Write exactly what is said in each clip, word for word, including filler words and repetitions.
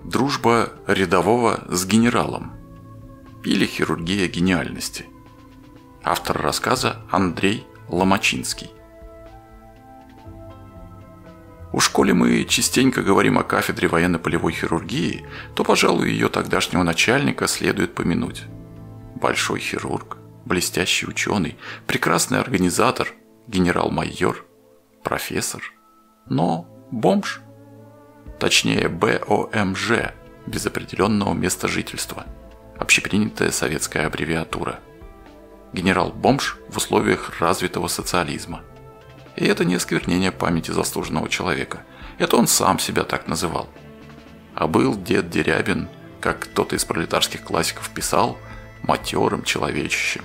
Дружба рядового с генералом. Или хирургия гениальности. Автор рассказа Андрей Ломачинский. Уж коли мы частенько говорим о кафедре военно-полевой хирургии, то, пожалуй, ее тогдашнего начальника следует помянуть. Большой хирург, блестящий ученый, прекрасный организатор, генерал-майор, профессор, но бомж. Точнее, БОМЖ, без определенного места жительства. Общепринятая советская аббревиатура. Генерал-бомж в условиях развитого социализма. И это не осквернение памяти заслуженного человека. Это он сам себя так называл. А был дед Дерябин, как кто-то из пролетарских классиков писал, матерым человечищем.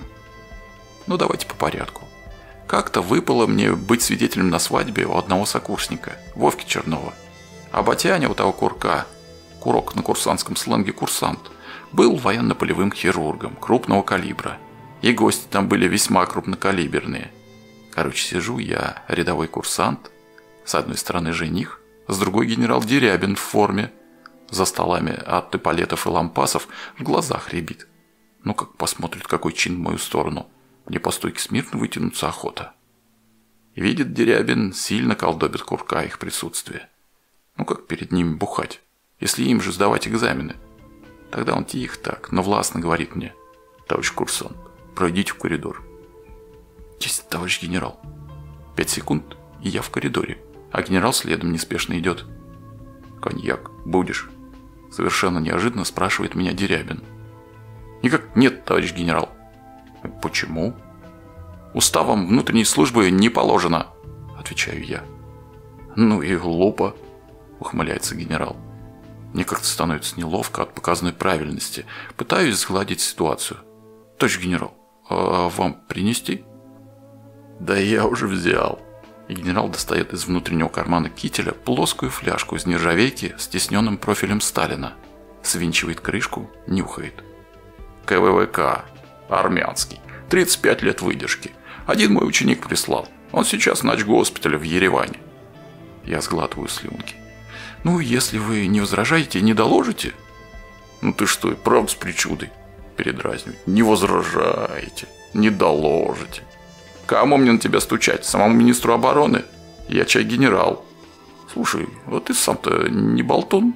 Ну давайте по порядку. Как-то выпало мне быть свидетелем на свадьбе у одного сокурсника, Вовки Чернова. А батяня у того курка, курок на курсантском сленге курсант, был военно-полевым хирургом крупного калибра. И гости там были весьма крупнокалиберные. Короче, сижу я, рядовой курсант, с одной стороны жених, с другой генерал Дерябин в форме. За столами от эполетов и лампасов в глазах рябит. Ну как посмотрит какой чин в мою сторону, мне по стойке смирно вытянуться охота. И видит Дерябин, сильно колдобит курка их присутствие. Ну как перед ними бухать, если им же сдавать экзамены? Тогда он тихо так, но властно говорит мне: товарищ курсант, пройдите в коридор. Есть, товарищ генерал. Пять секунд, и я в коридоре, а генерал следом неспешно идет. Коньяк будешь? Совершенно неожиданно спрашивает меня Дерябин. Никак нет, товарищ генерал. Почему? Уставом внутренней службы не положено, отвечаю я. Ну и глупо, ухмыляется генерал. Мне как-то становится неловко от показанной правильности. Пытаюсь сгладить ситуацию. Товарищ генерал, а вам принести? Да я уже взял. И генерал достает из внутреннего кармана кителя плоскую фляжку из нержавейки с тисненным профилем Сталина. Свинчивает крышку, нюхает. КВВК. Армянский. тридцать пять лет выдержки. Один мой ученик прислал. Он сейчас в начгоспитале в Ереване. Я сглатываю слюнки. Ну, если вы не возражаете, не доложите? Ну ты что, правда с причудой? Передразнивает. Не возражаете, не доложите. Кому мне на тебя стучать? Самому министру обороны? Я чай генерал. Слушай, вот ты сам-то не болтун?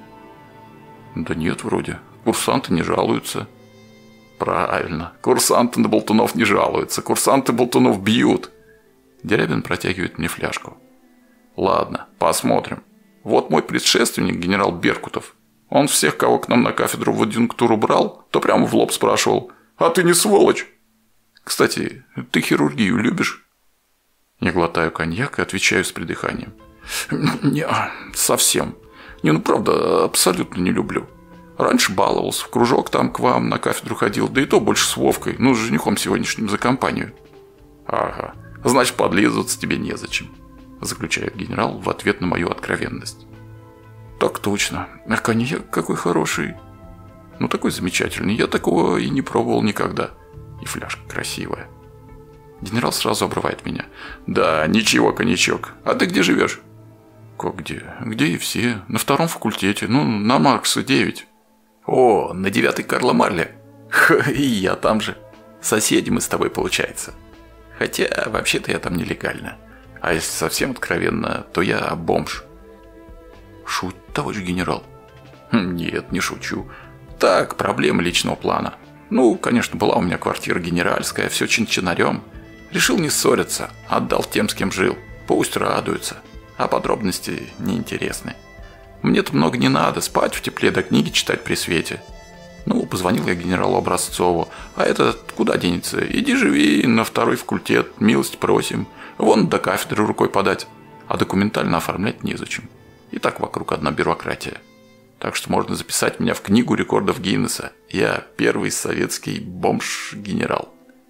Да нет, вроде. Курсанты не жалуются. Правильно. Курсанты на болтунов не жалуются. Курсанты болтунов бьют. Дерябин протягивает мне фляжку. Ладно, посмотрим. Вот мой предшественник, генерал Беркутов. Он всех, кого к нам на кафедру в адъюнктуру брал, то прямо в лоб спрашивал: а ты не сволочь? Кстати, ты хирургию любишь? Я глотаю коньяк и отвечаю с придыханием. Не, совсем. Не, ну правда, абсолютно не люблю. Раньше баловался, в кружок там к вам на кафедру ходил, да и то больше с Вовкой, ну с женихом сегодняшним за компанию. Ага, значит подлизываться тебе незачем, заключает генерал в ответ на мою откровенность. Так точно. А коньяк какой хороший. Ну такой замечательный, я такого и не пробовал никогда. И фляжка красивая. Генерал сразу обрывает меня. Да, ничего, коньячок. А ты где живешь? Как где? Где и все. На втором факультете. Ну, на Маркса девять. О, на девятой Карла Марля. Ха, и я там же. Соседи мы с тобой, получается. Хотя, вообще-то я там нелегально. А если совсем откровенно, то я бомж. Шут, товарищ генерал? Нет, не шучу. Так, проблема личного плана. Ну, конечно, была у меня квартира генеральская, все чин-чинарем. Решил не ссориться, отдал тем, с кем жил. Пусть радуются. А подробности неинтересны. Мне-то много не надо, спать в тепле да книги читать при свете. Ну, позвонил я генералу Образцову. А этот куда денется? Иди живи на второй факультет, милость просим. Вон до кафедры рукой подать. А документально оформлять незачем. И так вокруг одна бюрократия. Так что можно записать меня в книгу рекордов Гиннесса. Я первый советский бомж-генерал.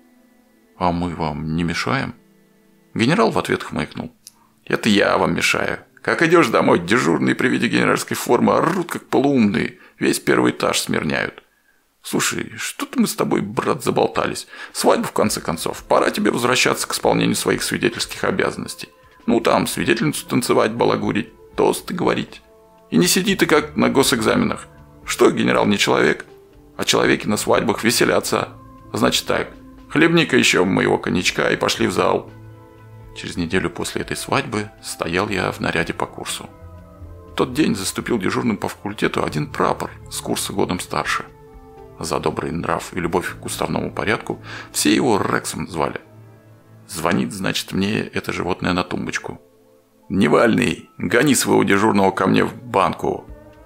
А мы вам не мешаем? Генерал в ответ хмыкнул. Это я вам мешаю. Как идешь домой, дежурные при виде генеральской формы орут как полуумные. Весь первый этаж смирняют. Слушай, что-то мы с тобой, брат, заболтались. Свадьба, в конце концов. Пора тебе возвращаться к исполнению своих свидетельских обязанностей. Ну там, свидетельницу танцевать, балагурить, тосты говорить. И не сиди ты как на госэкзаменах. Что, генерал не человек? А человеки на свадьбах веселятся. Значит так, хлебни-ка еще моего коньячка и пошли в зал. Через неделю после этой свадьбы стоял я в наряде по курсу. В тот день заступил дежурным по факультету один прапор с курса годом старше. За добрый нрав и любовь к уставному порядку все его Рексом звали. Звонит, значит, мне это животное на тумбочку. «Дневальный, гони своего дежурного ко мне в банку».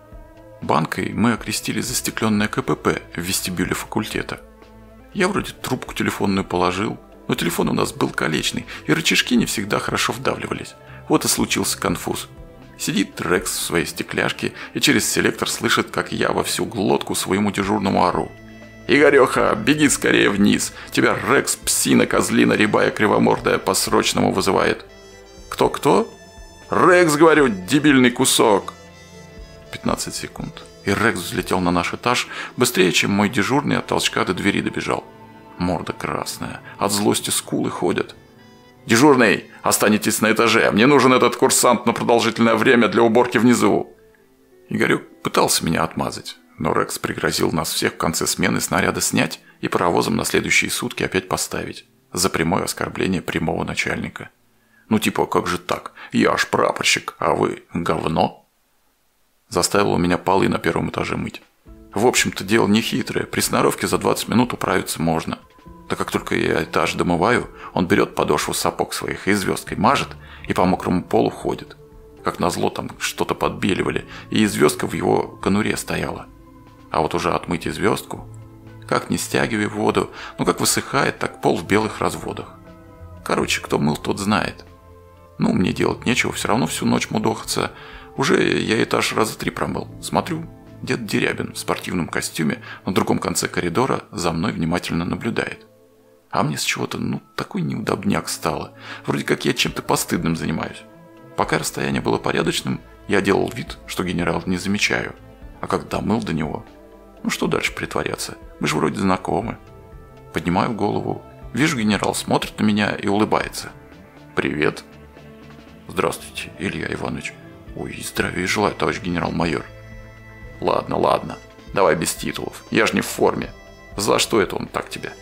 Банкой мы окрестили застекленное КПП в вестибюле факультета. Я вроде трубку телефонную положил, но телефон у нас был колечный, и рычажки не всегда хорошо вдавливались. Вот и случился конфуз. Сидит Рекс в своей стекляшке и через селектор слышит, как я во всю глотку своему дежурному ору. «Игореха, беги скорее вниз! Тебя Рекс, псина, козлина, рябая, кривомордая, по-срочному вызывает!» «Кто-кто?» «Рекс, говорю, дебильный кусок!» пятнадцать секунд, и Рекс взлетел на наш этаж быстрее, чем мой дежурный от толчка до двери добежал. Морда красная, от злости скулы ходят. «Дежурный, останетесь на этаже, мне нужен этот курсант на продолжительное время для уборки внизу!» Игорек пытался меня отмазать, но Рекс пригрозил нас всех в конце смены снаряда снять и паровозом на следующие сутки опять поставить за прямое оскорбление прямого начальника. Ну типа, как же так? Я аж прапорщик, а вы говно? Заставил у меня полы на первом этаже мыть. В общем-то, дело не хитрое. При сноровке за двадцать минут управиться можно. Да как только я этаж домываю, он берет подошву сапог своих и звездкой мажет, и по мокрому полу ходит. Как назло, там что-то подбеливали, и звездка в его конуре стояла. А вот уже отмыть и звездку, как не стягивай воду, ну как высыхает, так пол в белых разводах. Короче, кто мыл, тот знает. Ну, мне делать нечего, все равно всю ночь мудохаться. Уже я этаж раза три промыл. Смотрю, дед Дерябин в спортивном костюме на другом конце коридора за мной внимательно наблюдает. А мне с чего-то, ну, такой неудобняк стало. Вроде как я чем-то постыдным занимаюсь. Пока расстояние было порядочным, я делал вид, что генерала не замечаю. А когда мыл до него, ну что дальше притворяться? Мы же вроде знакомы. Поднимаю голову, вижу, генерал смотрит на меня и улыбается. «Привет». «Здравствуйте, Илья Иванович». «Ой, здравия желаю, товарищ генерал-майор». «Ладно, ладно, давай без титулов, я же не в форме. За что это он так тебя?»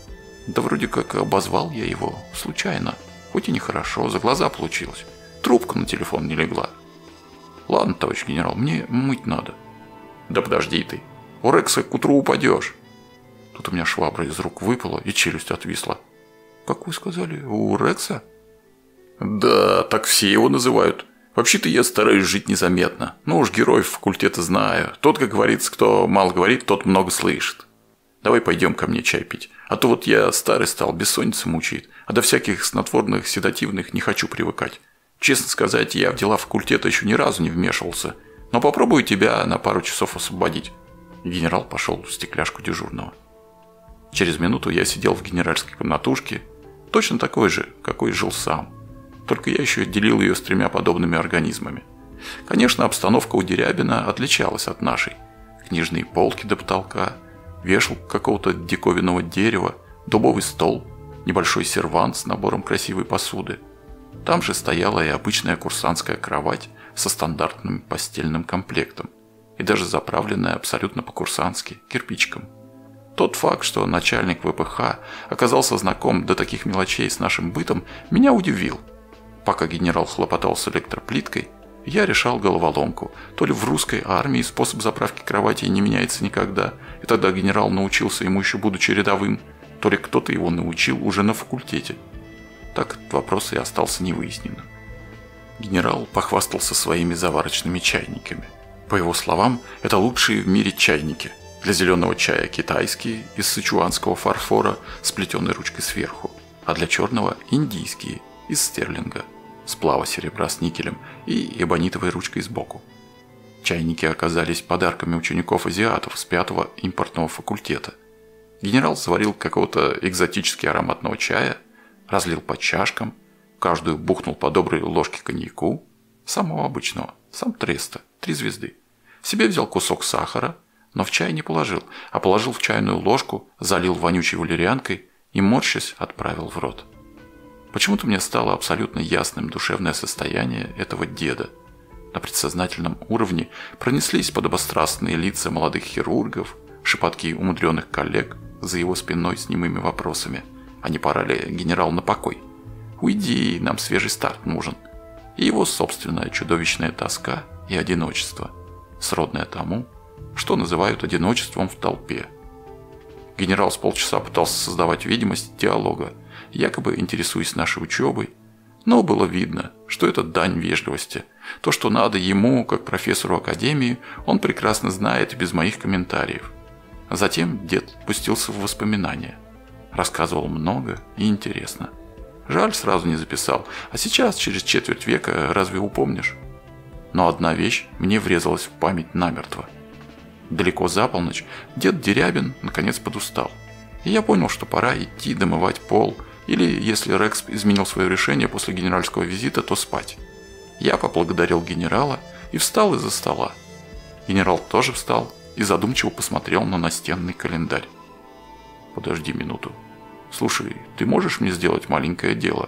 «Да вроде как обозвал я его, случайно. Хоть и нехорошо, за глаза получилось. Трубка на телефон не легла». «Ладно, товарищ генерал, мне мыть надо». «Да подожди ты, у Рекса к утру упадешь». Тут у меня швабра из рук выпала и челюсть отвисла. «Как вы сказали, у Рекса?» «Да, так все его называют. Вообще-то я стараюсь жить незаметно. Ну уж героев факультета знаю. Тот, как говорится, кто мало говорит, тот много слышит. Давай пойдем ко мне чай пить. А то вот я старый стал, бессонница мучает. А до всяких снотворных, седативных не хочу привыкать. Честно сказать, я в дела факультета еще ни разу не вмешивался. Но попробую тебя на пару часов освободить». Генерал пошел в стекляшку дежурного. Через минуту я сидел в генеральской комнатушке, точно такой же, какой жил сам. Только я еще делил ее с тремя подобными организмами. Конечно, обстановка у Дерябина отличалась от нашей. Книжные полки до потолка, вешалка какого-то диковинного дерева, дубовый стол, небольшой сервант с набором красивой посуды. Там же стояла и обычная курсантская кровать со стандартным постельным комплектом и даже заправленная абсолютно по-курсантски кирпичиком. Тот факт, что начальник ВПХ оказался знаком до таких мелочей с нашим бытом, меня удивил. Пока генерал хлопотал с электроплиткой, я решал головоломку. То ли в русской армии способ заправки кровати не меняется никогда, и тогда генерал научился ему еще будучи рядовым, то ли кто-то его научил уже на факультете. Так этот вопрос и остался невыясненным. Генерал похвастался своими заварочными чайниками. По его словам, это лучшие в мире чайники. Для зеленого чая китайские, из сычуанского фарфора с плетеной ручкой сверху, а для черного индийские, из стерлинга, сплава серебра с никелем и эбонитовой ручкой сбоку. Чайники оказались подарками учеников-азиатов с пятого импортного факультета. Генерал заварил какого-то экзотически ароматного чая, разлил по чашкам, каждую бухнул по доброй ложке коньяку, самого обычного, сам Треста, три звезды. Себе взял кусок сахара, но в чай не положил, а положил в чайную ложку, залил вонючей валерьянкой и, морщась, отправил в рот. Почему-то мне стало абсолютно ясным душевное состояние этого деда. На предсознательном уровне пронеслись подобострастные лица молодых хирургов, шепотки умудренных коллег за его спиной с немыми вопросами. А не пора ли, генерал, на покой? Уйди, нам свежий старт нужен. И его собственная чудовищная тоска и одиночество, сродное тому, что называют одиночеством в толпе. Генерал с полчаса пытался создавать видимость диалога, якобы интересуясь нашей учебой, но было видно, что это дань вежливости. То, что надо ему, как профессору академии, он прекрасно знает без моих комментариев. Затем дед пустился в воспоминания. Рассказывал много и интересно. Жаль, сразу не записал, а сейчас, через четверть века, разве упомнишь? Но одна вещь мне врезалась в память намертво. Далеко за полночь дед Дерябин наконец подустал. И я понял, что пора идти домывать пол, или, если Рекс изменил свое решение после генеральского визита, то спать. Я поблагодарил генерала и встал из-за стола. Генерал тоже встал и задумчиво посмотрел на настенный календарь. «Подожди минуту. Слушай, ты можешь мне сделать маленькое дело?»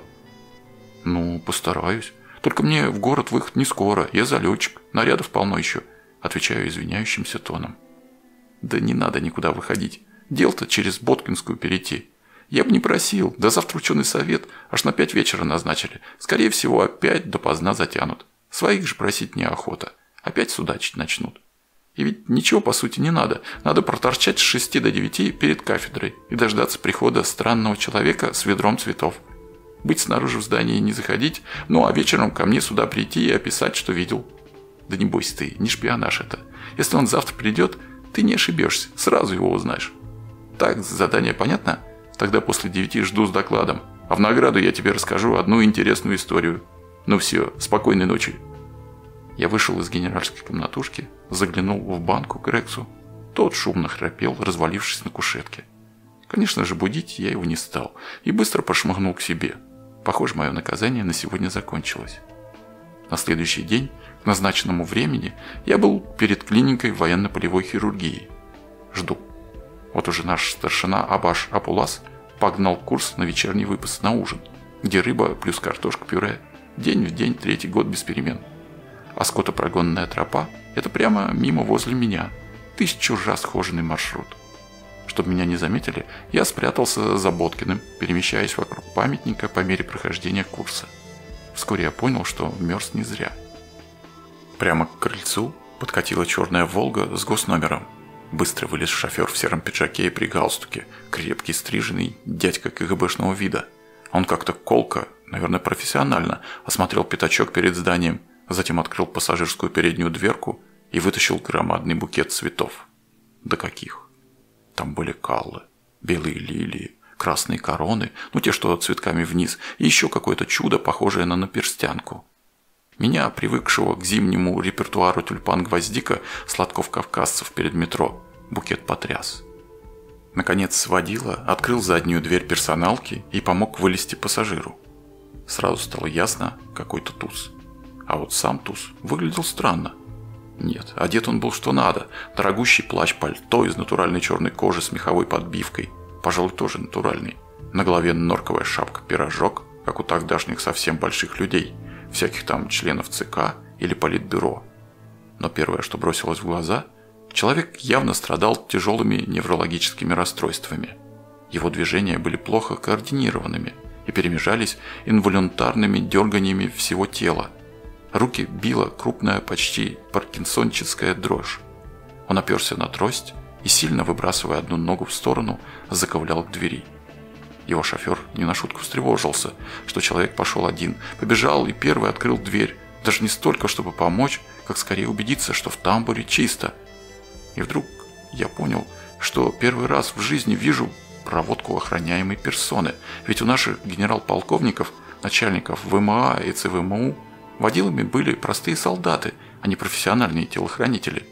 «Ну, постараюсь. Только мне в город выход не скоро. Я залетчик. Нарядов полно еще», — отвечаю извиняющимся тоном. «Да не надо никуда выходить. Дело-то через Боткинскую перейти. Я бы не просил. Да завтра ученый совет аж на пять вечера назначили. Скорее всего, опять допоздна затянут. Своих же просить неохота. Опять судачить начнут. И ведь ничего по сути не надо. Надо проторчать с шести до девяти перед кафедрой и дождаться прихода странного человека с ведром цветов. Быть снаружи в здании не заходить, ну а вечером ко мне сюда прийти и описать, что видел. Да не бойся ты, не шпионаж это. Если он завтра придет, ты не ошибешься, сразу его узнаешь. Так, задание понятно? Тогда после девяти жду с докладом. А в награду я тебе расскажу одну интересную историю. Ну все, спокойной ночи». Я вышел из генеральской комнатушки, заглянул в банку к Рексу. Тот шумно храпел, развалившись на кушетке. Конечно же, будить я его не стал и быстро пошмыгнул к себе. Похоже, мое наказание на сегодня закончилось. На следующий день, к назначенному времени, я был перед клиникой военно-полевой хирургии. Жду. Вот уже наш старшина Абаш Апулас погнал курс на вечерний выпуск на ужин, где рыба плюс картошка-пюре. День в день, третий год без перемен. А скотопрогонная тропа – это прямо мимо возле меня. Тысячу раз схоженный маршрут. Чтобы меня не заметили, я спрятался за Боткиным, перемещаясь вокруг памятника по мере прохождения курса. Вскоре я понял, что мерз не зря. Прямо к крыльцу подкатила черная «Волга» с госномером. Быстро вылез шофер в сером пиджаке и при галстуке, крепкий, стриженный, дядька КГБшного вида. Он как-то колко, наверное, профессионально, осмотрел пятачок перед зданием, затем открыл пассажирскую переднюю дверку и вытащил громадный букет цветов. Да каких! Там были каллы, белые лилии, красные короны, ну те, что цветками вниз, и еще какое-то чудо, похожее на наперстянку. Меня, привыкшего к зимнему репертуару тюльпан-гвоздика, сладков-кавказцев перед метро, букет потряс. Наконец водила открыл заднюю дверь персоналки и помог вылезти пассажиру. Сразу стало ясно, какой-то туз. А вот сам туз выглядел странно. Нет, одет он был что надо. Дорогущий плащ-пальто из натуральной черной кожи с меховой подбивкой. Пожалуй, тоже натуральный. На голове норковая шапка-пирожок, как у тогдашних совсем больших людей. Всяких там членов ЦК или политбюро. Но первое, что бросилось в глаза, человек явно страдал тяжелыми неврологическими расстройствами. Его движения были плохо координированными и перемежались инволюнтарными дерганиями всего тела. Руки била крупная, почти паркинсонческая дрожь. Он оперся на трость и, сильно выбрасывая одну ногу в сторону, заковылял к двери. Его шофер не на шутку встревожился, что человек пошел один, побежал и первый открыл дверь, даже не столько, чтобы помочь, как скорее убедиться, что в тамбуре чисто. И вдруг я понял, что первый раз в жизни вижу проводку охраняемой персоны, ведь у наших генерал-полковников, начальников ВМА и ЦВМУ, водилами были простые солдаты, а не профессиональные телохранители.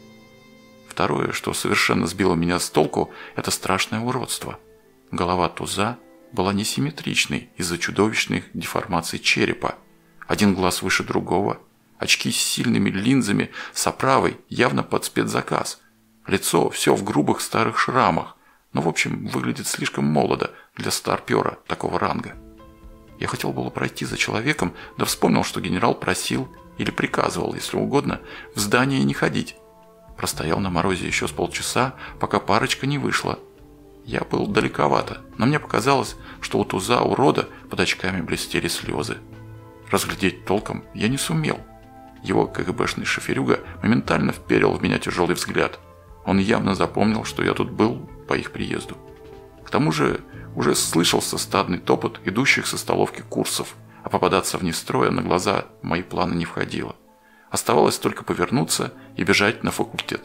Второе, что совершенно сбило меня с толку, это страшное уродство. Голова туза была несимметричной из-за чудовищных деформаций черепа. Один глаз выше другого, очки с сильными линзами с оправой явно под спецзаказ. Лицо все в грубых старых шрамах, но в общем выглядит слишком молодо для старпера такого ранга. Я хотел было пройти за человеком, да вспомнил, что генерал просил или приказывал, если угодно, в здание не ходить. Простоял на морозе еще с полчаса, пока парочка не вышла. Я был далековато, но мне показалось, что у туза урода под очками блестели слезы. Разглядеть толком я не сумел. Его КГБшный шоферюга моментально вперил в меня тяжелый взгляд. Он явно запомнил, что я тут был по их приезду. К тому же уже слышался стадный топот идущих со столовки курсов, а попадаться вне строя на глаза в мои планы не входило. Оставалось только повернуться и бежать на факультет.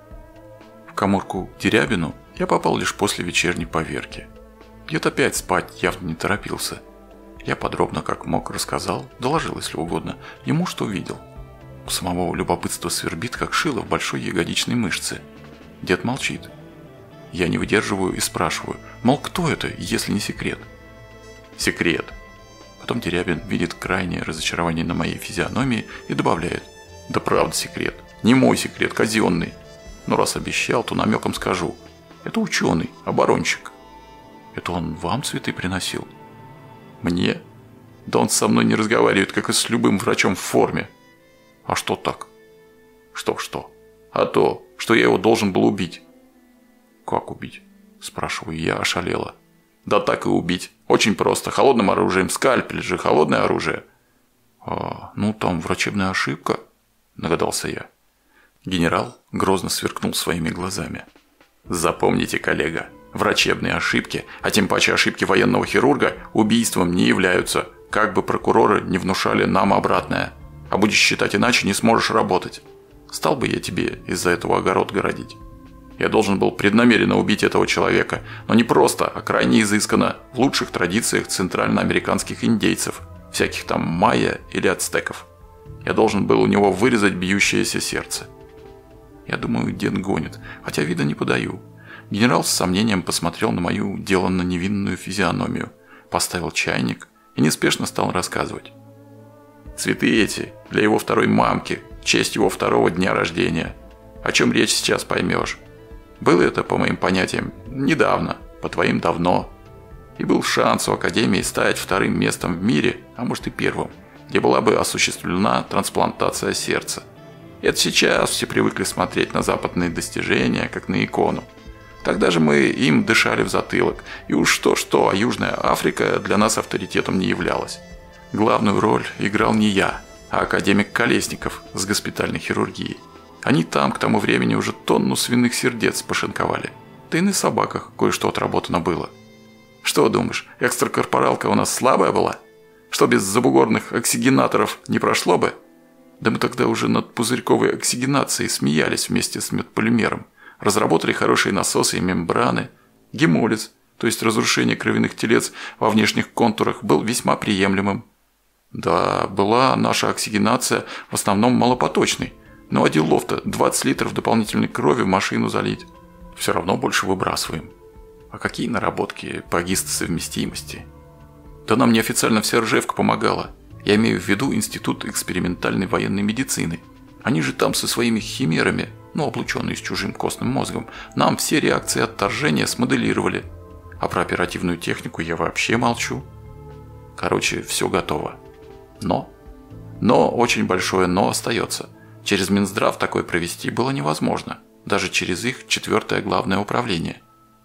В каморку к Дерябину я попал лишь после вечерней поверки. Дед опять спать явно не торопился. Я подробно, как мог, рассказал, доложил, если угодно, ему, что видел. У самого любопытство свербит, как шило в большой ягодичной мышце. Дед молчит. Я не выдерживаю и спрашиваю, мол, кто это, если не секрет? Секрет. Потом Дерябин видит крайнее разочарование на моей физиономии и добавляет, да правда секрет, не мой секрет, казенный. Но раз обещал, то намеком скажу. Это ученый, оборонщик. Это он вам цветы приносил? Мне? Да он со мной не разговаривает, как и с любым врачом в форме. А что так? Что-что? А то, что я его должен был убить. Как убить? Спрашиваю я, ошалело. Да так и убить. Очень просто. Холодным оружием. Скальпель же, холодное оружие. А, ну там врачебная ошибка, догадался я. Генерал грозно сверкнул своими глазами. Запомните, коллега, врачебные ошибки, а тем паче ошибки военного хирурга, убийством не являются, как бы прокуроры не внушали нам обратное. А будешь считать иначе, не сможешь работать. Стал бы я тебе из-за этого огород городить. Я должен был преднамеренно убить этого человека, но не просто, а крайне изысканно, в лучших традициях центральноамериканских индейцев, всяких там майя или ацтеков. Я должен был у него вырезать бьющееся сердце. Я думаю, дед гонит, хотя вида не подаю. Генерал с сомнением посмотрел на мою деланно невинную физиономию, поставил чайник и неспешно стал рассказывать. Цветы эти для его второй мамки, в честь его второго дня рождения. О чем речь сейчас поймешь. Было это, по моим понятиям, недавно, по твоим давно. И был шанс у Академии стать вторым местом в мире, а может и первым, где была бы осуществлена трансплантация сердца. Это сейчас все привыкли смотреть на западные достижения, как на икону. Тогда же мы им дышали в затылок, и уж что-что, а Южная Африка для нас авторитетом не являлась. Главную роль играл не я, а академик Колесников с госпитальной хирургией. Они там к тому времени уже тонну свиных сердец пошинковали. Да и на собаках кое-что отработано было. Что думаешь, экстракорпоралка у нас слабая была? Что без забугорных оксигенаторов не прошло бы? Да мы тогда уже над пузырьковой оксигенацией смеялись вместе с медполимером. Разработали хорошие насосы и мембраны. Гемолиз, то есть разрушение кровяных телец во внешних контурах, был весьма приемлемым. Да, была наша оксигенация в основном малопоточной. Но а делов-то двадцать литров дополнительной крови в машину залить. Все равно больше выбрасываем. А какие наработки по гистосовместимости? Да нам неофициально вся Ржевка помогала. Я имею в виду Институт экспериментальной военной медицины. Они же там со своими химерами, ну облученные с чужим костным мозгом, нам все реакции отторжения смоделировали. А про оперативную технику я вообще молчу. Короче, все готово. Но, но, очень большое но остается. Через Минздрав такое провести было невозможно, даже через их четвертое главное управление.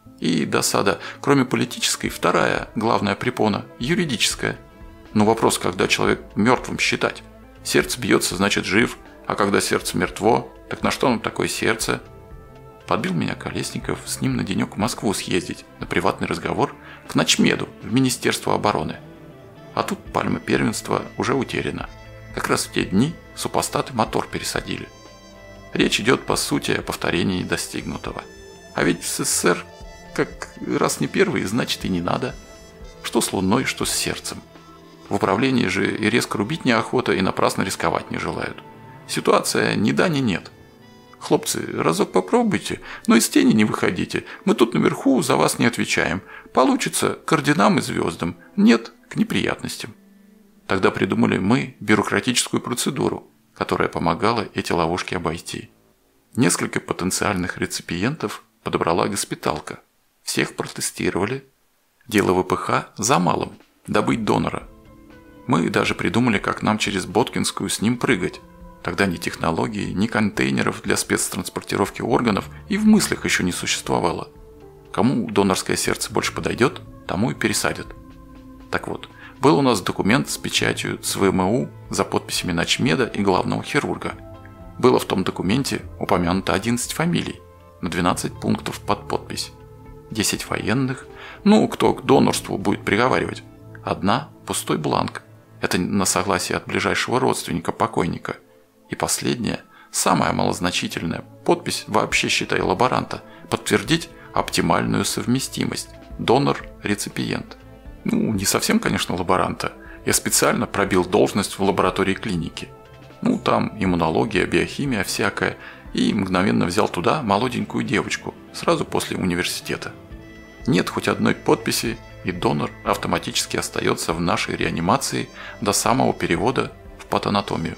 И досада, кроме политической, вторая главная препона – юридическая. Но вопрос, когда человек мертвым считать? Сердце бьется, значит жив, а когда сердце мертво, так на что нам такое сердце? Подбил меня Колесников с ним на денек в Москву съездить на приватный разговор к начмеду в Министерство обороны. А тут пальма первенства уже утеряна. Как раз в те дни супостаты мотор пересадили. Речь идет, по сути, о повторении достигнутого. А ведь в СССР, как раз не первый, значит и не надо. Что с Луной, что с сердцем. В управлении же и резко рубить неохота, и напрасно рисковать не желают. Ситуация ни да, ни нет. Хлопцы, разок попробуйте, но из тени не выходите. Мы тут наверху за вас не отвечаем. Получится к орденам и звездам. Нет, к неприятностям. Тогда придумали мы бюрократическую процедуру, которая помогала эти ловушки обойти. Несколько потенциальных реципиентов подобрала госпиталка. Всех протестировали. Дело ВПХ за малым – добыть донора. Мы даже придумали, как нам через Боткинскую с ним прыгать. Тогда ни технологий, ни контейнеров для спецтранспортировки органов и в мыслях еще не существовало. Кому донорское сердце больше подойдет, тому и пересадят. Так вот, был у нас документ с печатью с вэ эм у за подписями начмеда и главного хирурга. Было в том документе упомянуто одиннадцать фамилий, на двенадцать пунктов под подпись. десять военных, ну, кто к донорству будет приговаривать. Одна – пустой бланк. Это на согласие от ближайшего родственника покойника. И последняя, самая малозначительная, подпись вообще, считай, лаборанта, подтвердить оптимальную совместимость. Донор-реципиент. Ну, не совсем, конечно, лаборанта. Я специально пробил должность в лаборатории клиники. Ну, там иммунология, биохимия всякая. И мгновенно взял туда молоденькую девочку, сразу после университета. Нет хоть одной подписи, и донор автоматически остается в нашей реанимации до самого перевода в патанатомию.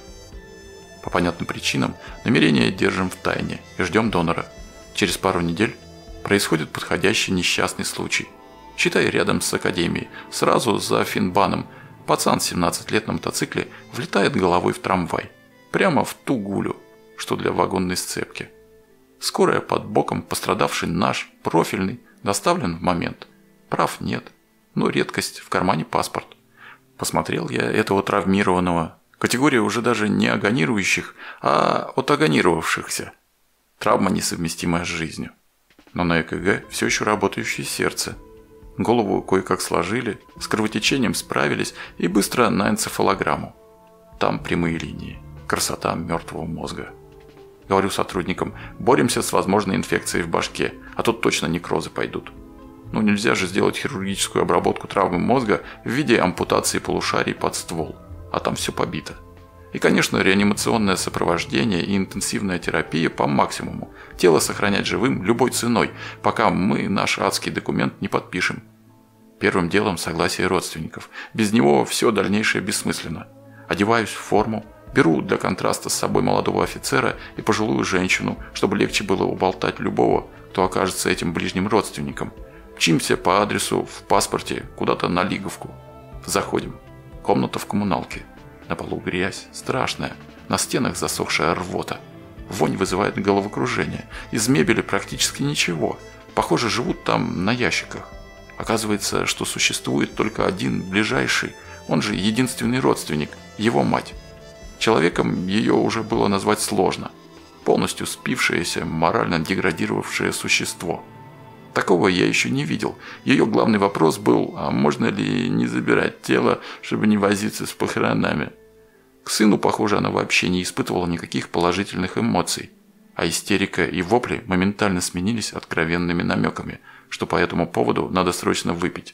По понятным причинам намерение держим в тайне и ждем донора. Через пару недель происходит подходящий несчастный случай. Считай, рядом с академией, сразу за Финбаном, пацан семнадцать лет на мотоцикле влетает головой в трамвай. Прямо в ту гулю, что для вагонной сцепки. Скорая под боком, пострадавший наш, профильный, доставлен в момент. Прав нет, но редкость, в кармане паспорт. Посмотрел я этого травмированного. Категория уже даже не агонирующих, а отагонировавшихся. Травма, несовместимая с жизнью. Но на ЭКГ все еще работающее сердце. Голову кое-как сложили, с кровотечением справились и быстро на энцефалограмму. Там прямые линии. Красота мертвого мозга. Говорю сотрудникам, боремся с возможной инфекцией в башке, а тут точно некрозы пойдут. Ну нельзя же сделать хирургическую обработку травмы мозга в виде ампутации полушарий под ствол, а там все побито. И, конечно, реанимационное сопровождение и интенсивная терапия по максимуму. Тело сохранять живым любой ценой, пока мы наш адский документ не подпишем. Первым делом согласие родственников. Без него все дальнейшее бессмысленно. Одеваюсь в форму, беру для контраста с собой молодого офицера и пожилую женщину, чтобы легче было уболтать любого, кто окажется этим ближним родственником. Мчимся по адресу в паспорте куда-то на Лиговку. Заходим. Комната в коммуналке. На полу грязь, страшная. На стенах засохшая рвота. Вонь вызывает головокружение. Из мебели практически ничего. Похоже, живут там на ящиках. Оказывается, что существует только один ближайший, он же единственный родственник, его мать. Человеком ее уже было назвать сложно. Полностью спившееся, морально деградировавшее существо. Такого я еще не видел. Ее главный вопрос был, а можно ли не забирать тело, чтобы не возиться с похоронами. К сыну, похоже, она вообще не испытывала никаких положительных эмоций. А истерика и вопли моментально сменились откровенными намеками, что по этому поводу надо срочно выпить.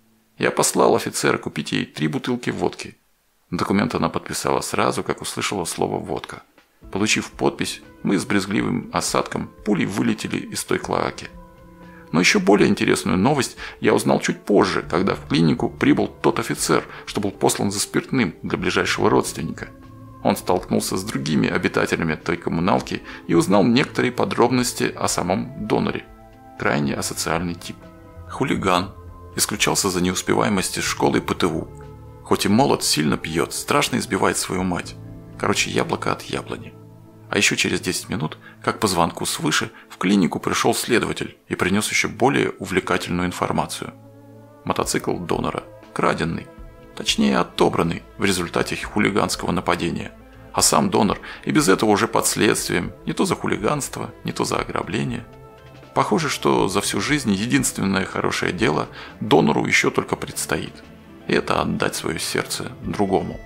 Я послал офицера купить ей три бутылки водки. Документ она подписала сразу, как услышала слово «водка». Получив подпись, мы с брезгливым осадком пулей вылетели из той клоаки. Но еще более интересную новость я узнал чуть позже, когда в клинику прибыл тот офицер, что был послан за спиртным для ближайшего родственника. Он столкнулся с другими обитателями той коммуналки и узнал некоторые подробности о самом доноре. Крайне асоциальный тип. Хулиган. Исключался за неуспеваемость из школы и ПТУ. Хоть и молод, сильно пьет, страшно избивает свою мать. Короче, яблоко от яблони. А еще через десять минут, как по звонку свыше, в клинику пришел следователь и принес еще более увлекательную информацию. Мотоцикл донора. Краденный. Точнее, отобранный в результате хулиганского нападения. А сам донор и без этого уже под следствием, не то за хулиганство, не то за ограбление. Похоже, что за всю жизнь единственное хорошее дело донору еще только предстоит. И это отдать свое сердце другому.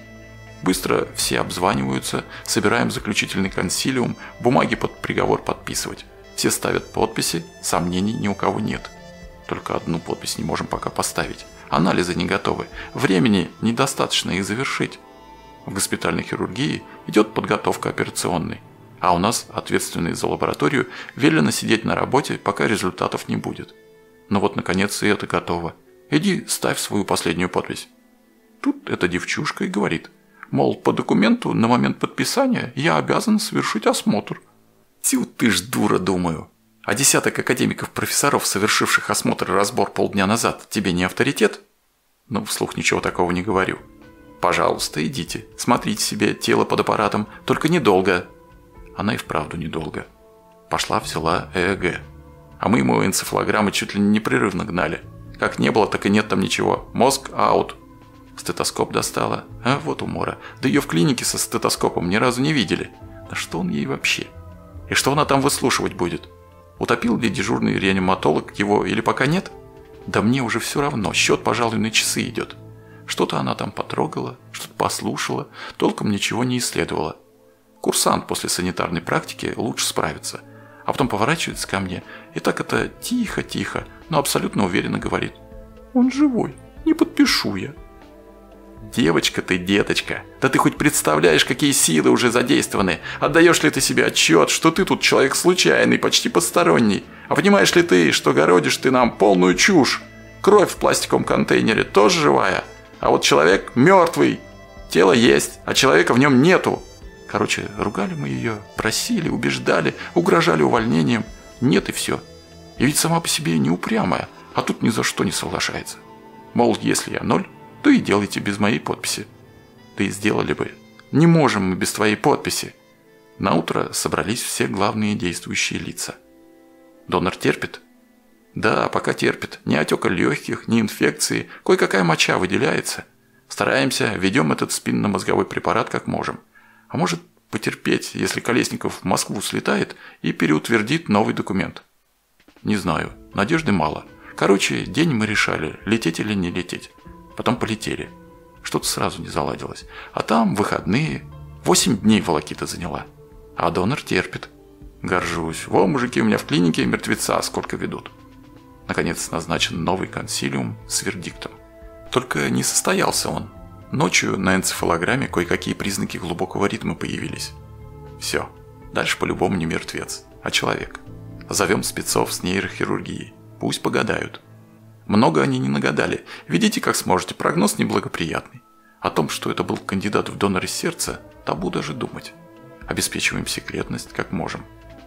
Быстро все обзваниваются, собираем заключительный консилиум, бумаги под приговор подписывать. Все ставят подписи, сомнений ни у кого нет. Только одну подпись не можем пока поставить. Анализы не готовы, времени недостаточно их завершить. В госпитальной хирургии идет подготовка операционной. А у нас, ответственный за лабораторию, велено сидеть на работе, пока результатов не будет. Но вот наконец и это готово. Иди, ставь свою последнюю подпись. Тут эта девчушка и говорит. Мол, по документу на момент подписания я обязан совершить осмотр. Тю, ты ж дура, думаю. А десяток академиков-профессоров, совершивших осмотр и разбор полдня назад, тебе не авторитет? Ну, вслух ничего такого не говорю. Пожалуйста, идите, смотрите себе тело под аппаратом, только недолго. Она и вправду недолго. Пошла, взяла ЭЭГ. А мы ему энцефалограммы чуть ли не непрерывно гнали. Как не было, так и нет там ничего. Мозг аут. Стетоскоп достала. А вот умора. Да ее в клинике со стетоскопом ни разу не видели. Да что он ей вообще? И что она там выслушивать будет? Утопил ли дежурный реаниматолог его или пока нет? Да мне уже все равно. Счет, пожалуй, на часы идет. Что-то она там потрогала, что-то послушала, толком ничего не исследовала. Курсант после санитарной практики лучше справится. А потом поворачивается ко мне и так это тихо-тихо, но абсолютно уверенно говорит: «Он живой, не подпишу я». Девочка ты, деточка, да ты хоть представляешь, какие силы уже задействованы? Отдаешь ли ты себе отчет, что ты тут человек случайный, почти посторонний? А понимаешь ли ты, что городишь ты нам полную чушь? Кровь в пластиковом контейнере тоже живая, а вот человек мертвый. Тело есть, а человека в нем нету. Короче, ругали мы ее, просили, убеждали, угрожали увольнением. Нет и все. И ведь сама по себе не упрямая, а тут ни за что не соглашается. Мол, если я ноль, то и делайте без моей подписи. Да и сделали бы. Не можем мы без твоей подписи. Наутро собрались все главные действующие лица. Донор терпит? Да, пока терпит. Ни отека легких, ни инфекции, кое-какая моча выделяется. Стараемся, ведем этот спинномозговой препарат как можем. А может потерпеть, если Колесников в Москву слетает и переутвердит новый документ. Не знаю, надежды мало. Короче, день мы решали, лететь или не лететь. Потом полетели. Что-то сразу не заладилось. А там выходные. Восемь дней волокита заняла. А донор терпит. Горжусь. Во, мужики, у меня в клинике мертвеца сколько ведут. Наконец назначен новый консилиум с вердиктом. Только не состоялся он. Ночью на энцефалограмме кое-какие признаки глубокого ритма появились. Все. Дальше по-любому не мертвец, а человек. Зовем спецов с нейрохирургии. Пусть погадают. Много они не нагадали. Видите, как сможете, прогноз неблагоприятный. О том, что это был кандидат в доноры сердца, табу даже думать. Обеспечиваем секретность, как можем.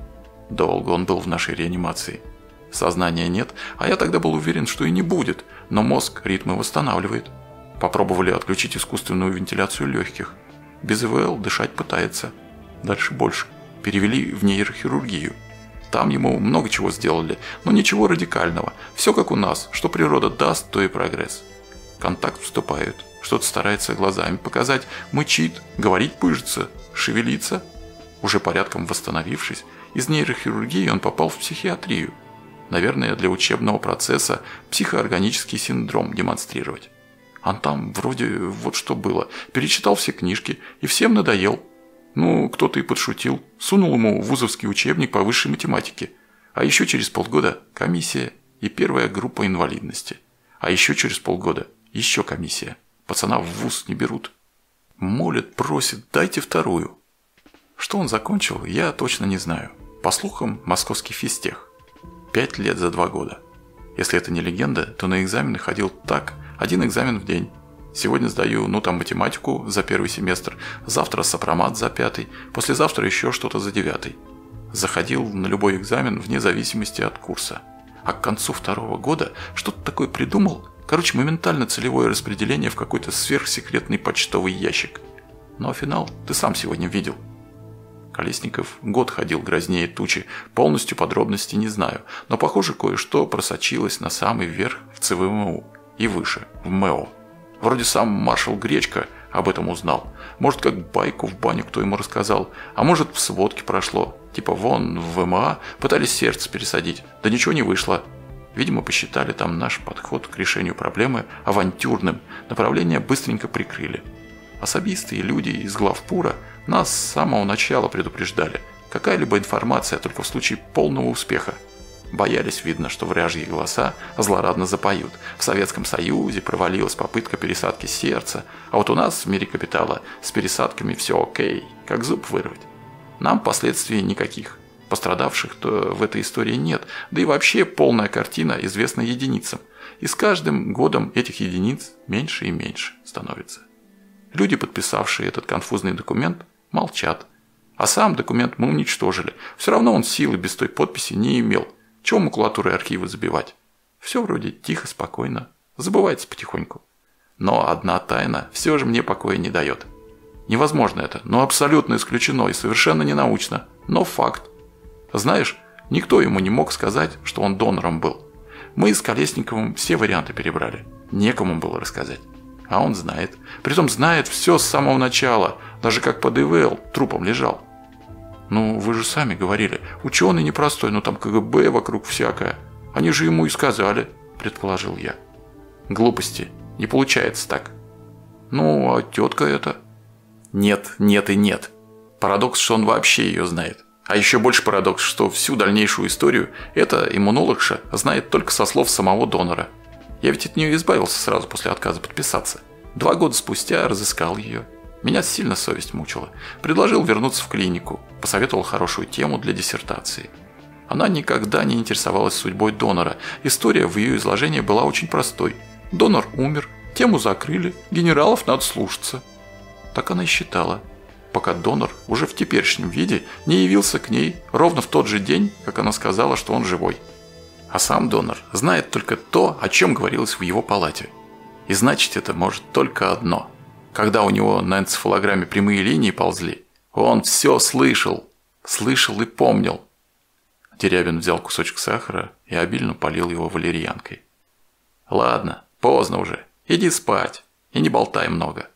Долго он был в нашей реанимации. Сознания нет, а я тогда был уверен, что и не будет, но мозг ритмы восстанавливает. Попробовали отключить искусственную вентиляцию легких. Без ИВЛ дышать пытается. Дальше больше. Перевели в нейрохирургию. Там ему много чего сделали, но ничего радикального. Все как у нас, что природа даст, то и прогресс. Контакт вступает, что-то старается глазами показать, мычит, говорить пыжится, шевелится. Уже порядком восстановившись, из нейрохирургии он попал в психиатрию. Наверное, для учебного процесса психоорганический синдром демонстрировать. А там вроде вот что было. Перечитал все книжки и всем надоел. Ну, кто-то и подшутил. Сунул ему вузовский учебник по высшей математике. А еще через полгода комиссия и первая группа инвалидности. А еще через полгода еще комиссия. Пацана в вуз не берут. Молят, просят, дайте вторую. Что он закончил, я точно не знаю. По слухам, московский физтех. Пять лет за два года. Если это не легенда, то на экзамены ходил так, один экзамен в день. Сегодня сдаю, ну там математику за первый семестр, завтра сопромат за пятый, послезавтра еще что-то за девятый. Заходил на любой экзамен вне зависимости от курса. А к концу второго года что-то такое придумал. Короче, моментально целевое распределение в какой-то сверхсекретный почтовый ящик. Ну а финал ты сам сегодня видел. Колесников год ходил грознее тучи, полностью подробностей не знаю, но похоже кое-что просочилось на самый верх в ЦВМУ и выше, в МЭО. Вроде сам маршал Гречко об этом узнал. Может, как байку в баню кто ему рассказал, а может, в сводке прошло. Типа вон, в ВМА пытались сердце пересадить, да ничего не вышло. Видимо, посчитали там наш подход к решению проблемы авантюрным, направление быстренько прикрыли. Особисты и люди из главпура нас с самого начала предупреждали. Какая-либо информация только в случае полного успеха. Боялись, видно, что вражьи голоса злорадно запоют. В Советском Союзе провалилась попытка пересадки сердца, а вот у нас в мире капитала с пересадками все окей, как зуб вырвать. Нам последствий никаких. Пострадавших-то в этой истории нет, да и вообще полная картина известна единицам. И с каждым годом этих единиц меньше и меньше становится. Люди, подписавшие этот конфузный документ, молчат. А сам документ мы уничтожили. Все равно он силы без той подписи не имел. Чего макулатуры и архивы забивать? Все вроде тихо, спокойно. Забывается потихоньку. Но одна тайна все же мне покоя не дает. Невозможно это, но абсолютно исключено и совершенно не научно, но факт. Знаешь, никто ему не мог сказать, что он донором был. Мы с Колесниковым все варианты перебрали. Некому было рассказать. А он знает. Притом знает все с самого начала, даже как под ИВЛ трупом лежал. Ну, вы же сами говорили, ученый непростой, но там КГБ вокруг всякое. Они же ему и сказали, предположил я. Глупости. Не получается так. Ну, а тетка эта? Нет, нет и нет. Парадокс, что он вообще ее знает. А еще больше парадокс, что всю дальнейшую историю эта иммунологша знает только со слов самого донора. Я ведь от нее избавился сразу после отказа подписаться. Два года спустя разыскал ее. Меня сильно совесть мучила. Предложил вернуться в клинику. Посоветовал хорошую тему для диссертации. Она никогда не интересовалась судьбой донора. История в ее изложении была очень простой. Донор умер, тему закрыли, генералов надо слушаться. Так она и считала, пока донор уже в теперешнем виде не явился к ней ровно в тот же день, как она сказала, что он живой. А сам донор знает только то, о чем говорилось в его палате. И значит это может только одно. Когда у него на энцефалограмме прямые линии ползли, он все слышал, слышал и помнил. Дерябин взял кусочек сахара и обильно полил его валерьянкой. Ладно, поздно уже, иди спать и не болтай много.